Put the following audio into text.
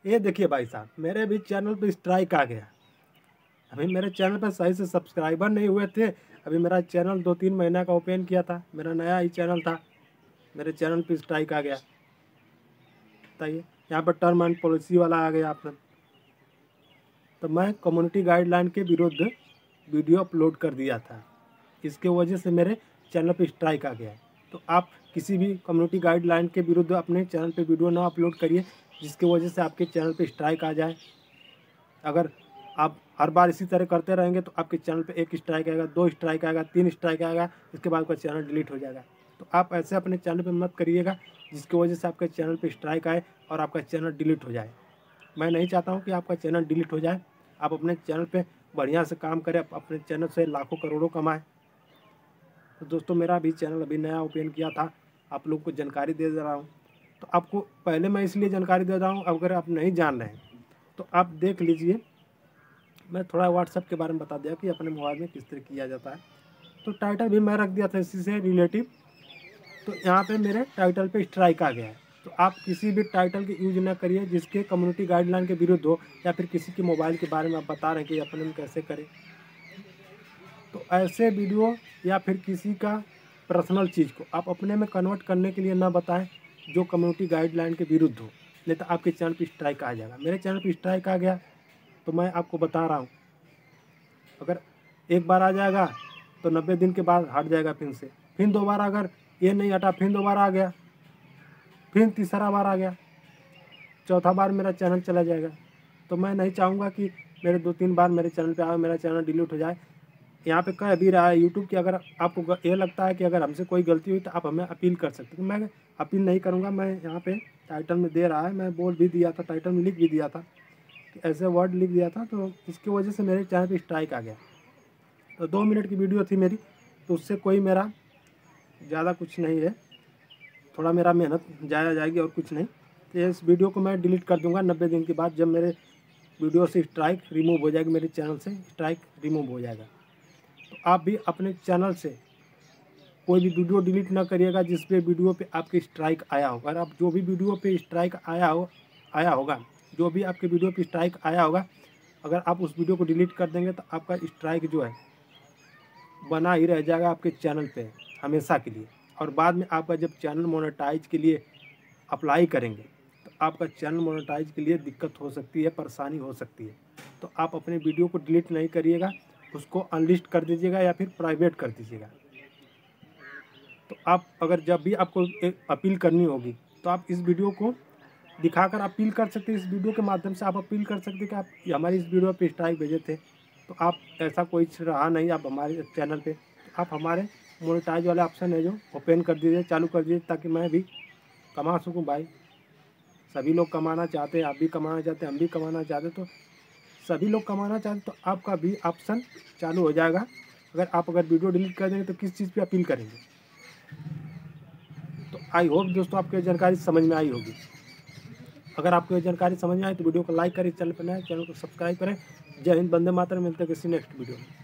ये देखिए भाई साहब, मेरे भी चैनल पे स्ट्राइक आ गया। अभी मेरे चैनल पे सही से सब्सक्राइबर नहीं हुए थे। अभी मेरा चैनल 2-3 महीना का ओपन किया था, मेरा नया ही चैनल था, मेरे चैनल पे स्ट्राइक आ गया। बताइए, यहाँ पर टर्म एंड पॉलिसी वाला आ गया ऑप्शन। तो मैं कम्युनिटी गाइडलाइन के विरुद्ध वीडियो अपलोड कर दिया था, इसके वजह से मेरे चैनल पे स्ट्राइक आ गया है। तो आप किसी भी कम्युनिटी गाइडलाइन के विरुद्ध अपने चैनल पे वीडियो ना अपलोड करिए जिसकी वजह से आपके चैनल पे स्ट्राइक आ जाए। अगर आप हर बार इसी तरह करते रहेंगे तो आपके चैनल पे 1 स्ट्राइक आएगा, 2 स्ट्राइक आएगा, 3 स्ट्राइक आएगा, इसके बाद आपका चैनल डिलीट हो जाएगा। तो आप ऐसे अपने चैनल पे मत करिएगा जिसकी वजह से आपके चैनल पे स्ट्राइक आए और आपका चैनल डिलीट हो जाए। मैं नहीं चाहता हूँ कि आपका चैनल डिलीट हो जाए। आप अपने चैनल पे बढ़िया से काम करें, अपने चैनल से लाखों करोड़ों कमाएं। तो दोस्तों, मेरा भी चैनल अभी नया ओपन किया था, आप लोग को जानकारी दे रहा हूँ। तो आपको पहले मैं इसलिए जानकारी दे रहा हूँ, अगर आप नहीं जान रहे हैं तो आप देख लीजिए। मैं थोड़ा व्हाट्सएप के बारे में बता दिया कि अपने मोबाइल में किस तरह किया जाता है। तो टाइटल भी मैं रख दिया था इसी से रिलेटिव। तो यहाँ पे मेरे टाइटल पे स्ट्राइक आ गया है। तो आप किसी भी टाइटल के यूज ना करिए जिसके कम्युनिटी गाइडलाइन के विरुद्ध हो, या फिर किसी के मोबाइल के बारे में आप बता रहे हैं कि अपने में कैसे करें। तो ऐसे वीडियो या फिर किसी का पर्सनल चीज़ को आप अपने में कन्वर्ट करने के लिए ना बताएं जो कम्युनिटी गाइडलाइन के विरुद्ध हो, नहीं तो आपके चैनल पे स्ट्राइक आ जाएगा। मेरे चैनल पे स्ट्राइक आ गया तो मैं आपको बता रहा हूँ, अगर एक बार आ जाएगा तो 90 दिन के बाद हट जाएगा फिर 2 बार अगर ये नहीं हटा, फिर 2 बार आ गया, फिर तीसरा बार आ गया, चौथा बार मेरा चैनल चला जाएगा। तो मैं नहीं चाहूँगा कि मेरे 2-3 बार मेरे चैनल पे आए, मेरा चैनल डिलीट हो जाए। यहाँ पे कह भी रहा है यूट्यूब कि अगर आपको ये लगता है कि अगर हमसे कोई गलती हुई तो आप हमें अपील कर सकते हैं। मैं अपील नहीं करूँगा। मैं यहाँ पे टाइटल में दे रहा है, मैं बोल भी दिया था, टाइटल में लिख भी दिया था कि ऐसे वर्ड लिख दिया था। तो इसकी वजह से मेरे चैनल पे स्ट्राइक आ गया। तो 2 मिनट की वीडियो थी मेरी, तो उससे कोई मेरा ज़्यादा कुछ नहीं है, थोड़ा मेरा मेहनत जाया जाएगी और कुछ नहीं। तो इस वीडियो को मैं डिलीट कर दूँगा 90 दिन के बाद, जब मेरे वीडियो से स्ट्राइक रिमूव हो जाएगी, मेरे चैनल से स्ट्राइक रिमूव हो जाएगा। तो आप भी अपने चैनल से कोई भी वीडियो डिलीट ना करिएगा जिस पे वीडियो पे आपके स्ट्राइक आया होगा। अगर आप जो भी वीडियो पे स्ट्राइक आया होगा, जो भी आपके वीडियो पे स्ट्राइक आया होगा, अगर आप उस वीडियो को डिलीट कर देंगे तो आपका स्ट्राइक जो है बना ही रह जाएगा आपके चैनल पे हमेशा के लिए। और बाद में आपका जब चैनल मोनेटाइज के लिए अप्लाई करेंगे तो आपका चैनल मोनेटाइज के लिए दिक्कत हो सकती है, परेशानी हो सकती है। तो आप अपने वीडियो को डिलीट नहीं करिएगा, उसको अनलिस्ट कर दीजिएगा या फिर प्राइवेट कर दीजिएगा। तो आप अगर जब भी आपको एक अपील करनी होगी तो आप इस वीडियो को दिखाकर अपील कर सकते हैं। इस वीडियो के माध्यम से आप अपील कर सकते हैं कि आप हमारी इस वीडियो पे स्ट्राइक भेजे थे, तो आप ऐसा कोई रहा नहीं आप हमारे चैनल पे, तो आप हमारे मोनेटाइज वाले ऑप्शन है जो ओपन कर दीजिए, चालू कर दीजिए, ताकि मैं भी कमा सकूं। भाई सभी लोग कमाना चाहते हैं, आप भी कमाना चाहते हैं, हम भी कमाना चाहते हैं। तो सभी लोग कमाना चाहते तो आपका भी ऑप्शन चालू हो जाएगा। अगर वीडियो डिलीट कर देंगे तो किस चीज़ पे अपील करेंगे। तो आई होप दोस्तों आपको जानकारी समझ में आई होगी। अगर आपको ये जानकारी समझ में आई तो वीडियो को लाइक करें, चैनल पर नए चैनल को सब्सक्राइब करें। जय हिंद, वंदे मातरम। मिलते हैं किसी नेक्स्ट वीडियो में।